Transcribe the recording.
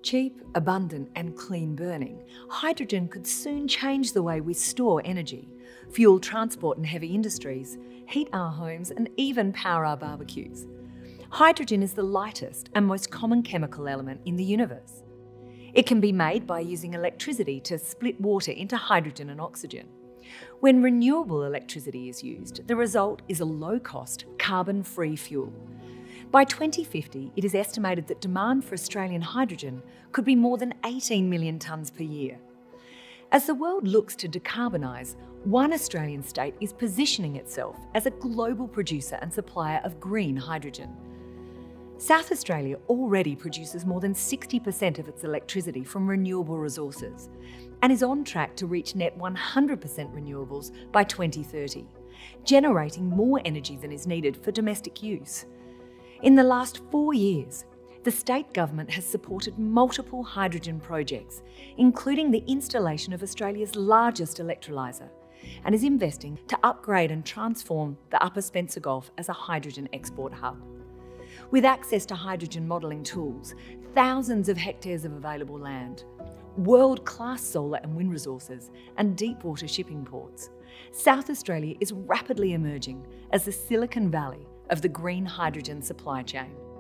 Cheap, abundant and clean burning, hydrogen could soon change the way we store energy, fuel transport and heavy industries, heat our homes and even power our barbecues. Hydrogen is the lightest and most common chemical element in the universe. It can be made by using electricity to split water into hydrogen and oxygen. When renewable electricity is used, the result is a low-cost, carbon-free fuel. By 2050, it is estimated that demand for Australian hydrogen could be more than 18 million tonnes per year. As the world looks to decarbonise, one Australian state is positioning itself as a global producer and supplier of green hydrogen. South Australia already produces more than 60% of its electricity from renewable resources and is on track to reach net 100% renewables by 2030, generating more energy than is needed for domestic use. In the last 4 years, the state government has supported multiple hydrogen projects, including the installation of Australia's largest electrolyser, and is investing to upgrade and transform the Upper Spencer Gulf as a hydrogen export hub. With access to hydrogen modelling tools, thousands of hectares of available land, world-class solar and wind resources, and deep water shipping ports, South Australia is rapidly emerging as the Silicon Valley of the green hydrogen supply chain.